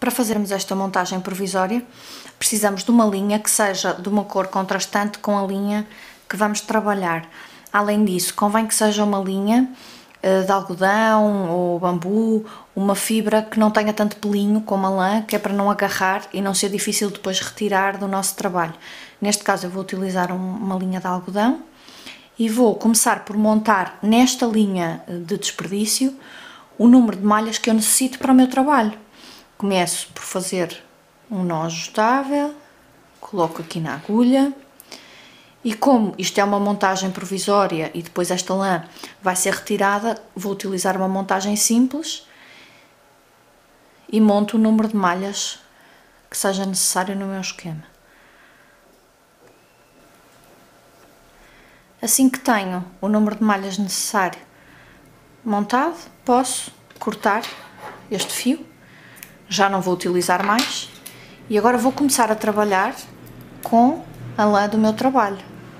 Para fazermos esta montagem provisória, precisamos de uma linha que seja de uma cor contrastante com a linha que vamos trabalhar. Além disso, convém que seja uma linha de algodão ou bambu, uma fibra que não tenha tanto pelinho como a lã, que é para não agarrar e não ser difícil depois retirar do nosso trabalho. Neste caso eu vou utilizar uma linha de algodão e vou começar por montar nesta linha de desperdício o número de malhas que eu necessito para o meu trabalho. Começo por fazer um nó ajustável, coloco aqui na agulha e como isto é uma montagem provisória e depois esta lã vai ser retirada, vou utilizar uma montagem simples e monto o número de malhas que seja necessário no meu esquema. Assim que tenho o número de malhas necessário montado, posso cortar este fio, já não vou utilizar mais, e agora vou começar a trabalhar com a lã do meu trabalho.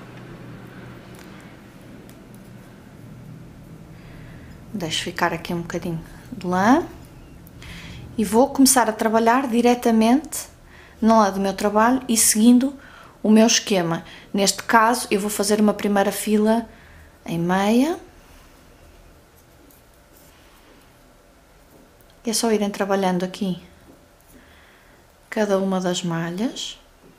Deixo ficar aqui um bocadinho de lã e vou começar a trabalhar diretamente na lã do meu trabalho e seguindo o meu esquema. Neste caso eu vou fazer uma primeira fila em meia. É só irem trabalhando aqui cada uma das malhas.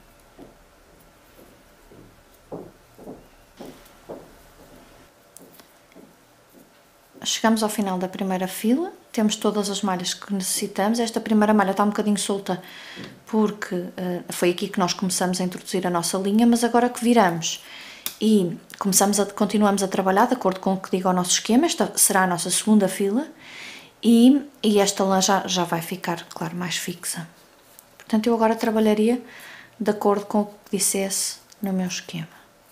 Chegamos ao final da primeira fila, temos todas as malhas que necessitamos. Esta primeira malha está um bocadinho solta porque foi aqui que nós começamos a introduzir a nossa linha, mas agora que viramos e continuamos a trabalhar de acordo com o que diga o nosso esquema, esta será a nossa segunda fila. E esta lã já vai ficar, claro, mais fixa. Portanto, eu agora trabalharia de acordo com o que dissesse no meu esquema.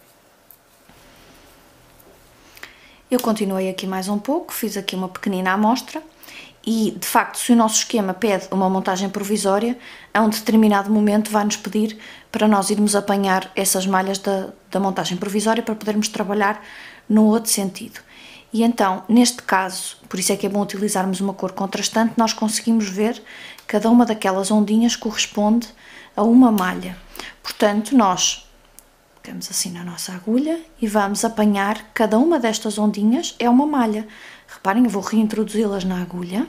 Eu continuei aqui mais um pouco, fiz aqui uma pequenina amostra e, de facto, se o nosso esquema pede uma montagem provisória, a um determinado momento vai-nos pedir para nós irmos apanhar essas malhas da montagem provisória para podermos trabalhar no outro sentido. E então, neste caso, por isso é que é bom utilizarmos uma cor contrastante, nós conseguimos ver cada uma daquelas ondinhas corresponde a uma malha. Portanto, nós pegamos assim na nossa agulha e vamos apanhar cada uma destas ondinhas, é uma malha. Reparem, eu vou reintroduzi-las na agulha.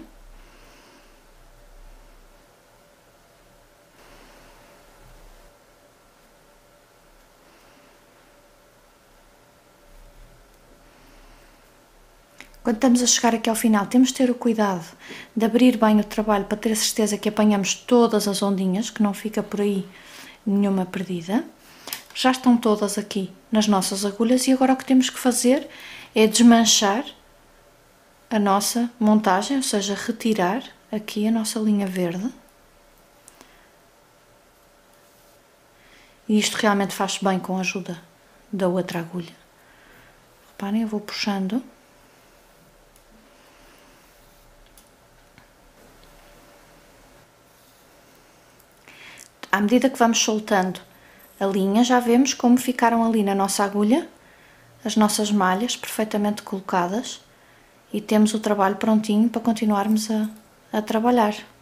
Quando estamos a chegar aqui ao final, temos de ter o cuidado de abrir bem o trabalho para ter a certeza que apanhamos todas as ondinhas, que não fica por aí nenhuma perdida. Já estão todas aqui nas nossas agulhas e agora o que temos que fazer é desmanchar a nossa montagem, ou seja, retirar aqui a nossa linha verde. E isto realmente faz bem com a ajuda da outra agulha. Reparem, eu vou puxando. À medida que vamos soltando a linha, já vemos como ficaram ali na nossa agulha as nossas malhas perfeitamente colocadas e temos o trabalho prontinho para continuarmos a trabalhar.